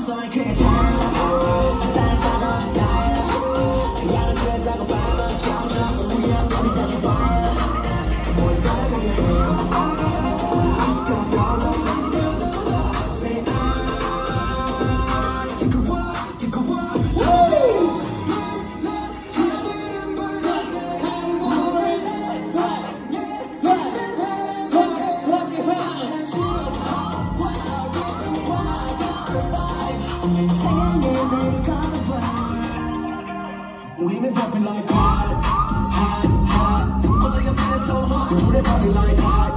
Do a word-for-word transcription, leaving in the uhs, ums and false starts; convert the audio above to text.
소리 크게 잘라 세상을 사정없이 달라 태양을 쬐자고 밤은 점점 우연 우리 달린 fire 뭘 따라 그려 아직도 떠도 Say I Take a walk, take a walk 우리는 jumping like hot, hot, hot 어제 옆에서 막 노래 party like hot